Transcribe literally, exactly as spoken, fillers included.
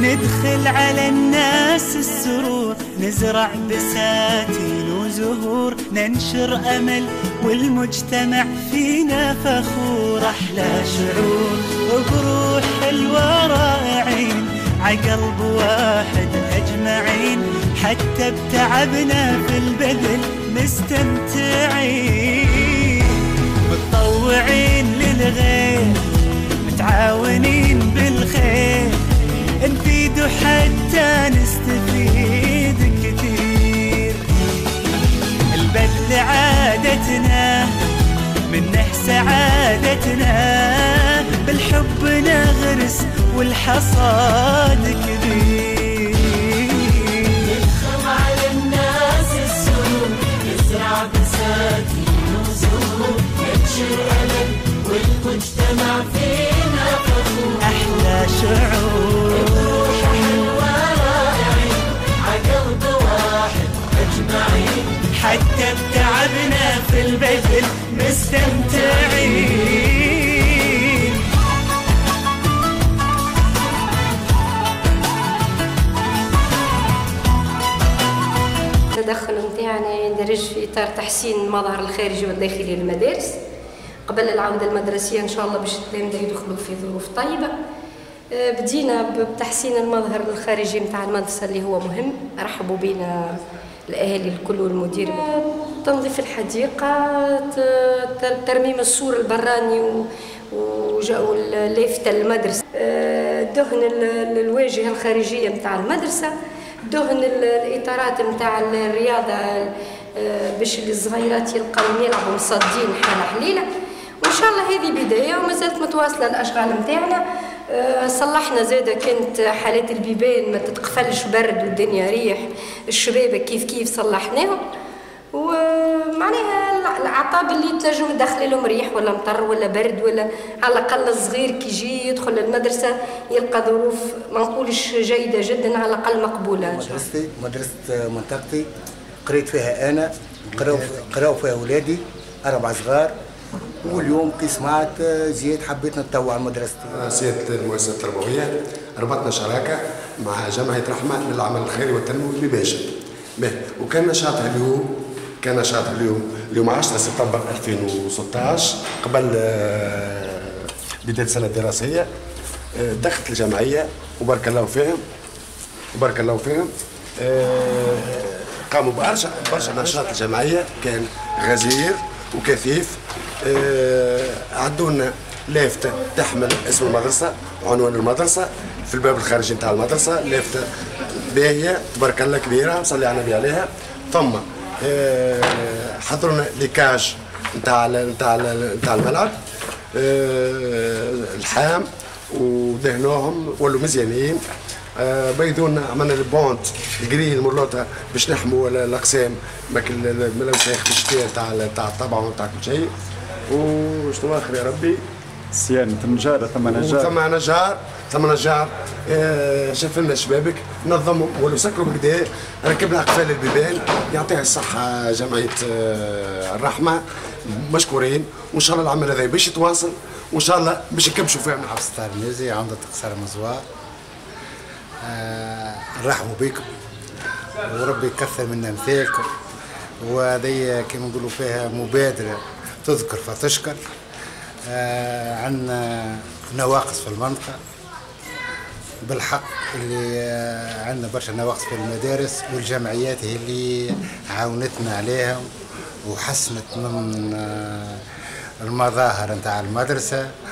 ندخل على الناس السرور، نزرع بساتين وزهور، ننشر أمل والمجتمع فينا فخور. أحلى شعور وبروح حلوة رائعين، عقلب واحد أجمعين، حتى بتعبنا في البذل مستمتعين. متطوعين للغير، متعاونين بالخير، نفيد حتى نستفيد كثير. البذل عادتنا، منه سعادتنا، بالحب نغرس والحصاد كبير. ندخل على الناس السرور، نزرع بساتين وزهور، ننشر أمل والمجتمع فينا فخور. أحلى شعور بروح حلوة رائعين، عقلب واحد أجمعين، حتى بتعبنا في البذل مستمتعين. التدخل متاعنا يندرج في إطار تحسين المظهر الخارجي والداخلي للمدارس قبل العودة المدرسية إن شاء الله، باش التلاميذ يدخلوا في ظروف طيبة. بدينا بتحسين المظهر الخارجي متاع المدرسة اللي هو مهم، رحبوا بنا الأهالي الكل والمدير. تنظيف الحديقة، ترميم السور البراني وجاءوا اللافتة للمدرسة، دهن الواجهة الخارجية متاع المدرسة، دهن الإطارات متاع الرياضة باش الصغيرات يلقاو يلعبوا مصدين حالة حليلة. وإن شاء الله هذه بداية ومازالت متواصلة الأشغال متاعنا. صلحنا زادة كانت حالات البيبان ما تتقفلش برد والدنيا ريح، الشبابة كيف كيف صلحناهم، ومعناها العطاب اللي تنجم تدخل لهم ريح ولا مطر ولا برد، ولا على الأقل الصغير كي يجي يدخل المدرسة يلقى ظروف ما نقولش جيدة جدا، على الأقل مقبولة. مدرستي مدرسة منطقتي قريت فيها أنا، قراو فيها أولادي أربع صغار، واليوم كي سمعت جيت حبيت نتطوع مدرستي. سيادة المؤسسة التربوية ربطنا شراكة مع جمعية رحمة للعمل الخيري والتنموي بباشا. وكان نشاطها اليوم كان نشاطها اليوم اليوم عشرة سبتمبر ألفين وستة عشر قبل بداية السنة الدراسية. دخلت الجمعية وبارك الله فيهم وبارك الله فيهم قاموا بأرجع برشا نشاط الجمعية، كان غزير وكثيف. عدونا لافتة تحمل اسم المدرسة وعنوان المدرسة في الباب الخارجي نتاع المدرسة، لافتة باهية تبارك الله كبيرة صلي على النبي عليها. ثم حضرنا ليكاج نتاع نتاع نتاع الملعب الحام ودهنوهم ولوا مزيانين. بيدونا عملنا البونت الجري المرلوطه باش نحموا الاقسام ماكل الملوثات الشتاء تاع تاع الطبع وتاع كل شيء. وشنو اخر يا ربي؟ صيانة النجارة، ثم نجار ثم نجار ثم نجار شاف لنا شبابك نظموا ولو سكروا بكدا، ركبنا اقفال البيبان. يعطيها الصحة جمعية الرحمة، مشكورين. وان شاء الله العمل هذا باش يتواصل، وان شاء الله باش نكبشوا فيها من عبد الستار الميزي عمدة قصر مزوار. آه نرحبوا بكم وربي يكثر من امثالكم، وهذه كما نقولوا فيها مبادرة تذكر فتشكر. آه عندنا نواقص في المنطقة بالحق، اللي آه عندنا برشا نواقص في المدارس، والجمعيات هي اللي عاونتنا عليها وحسنت من آه المظاهر نتاع المدرسة.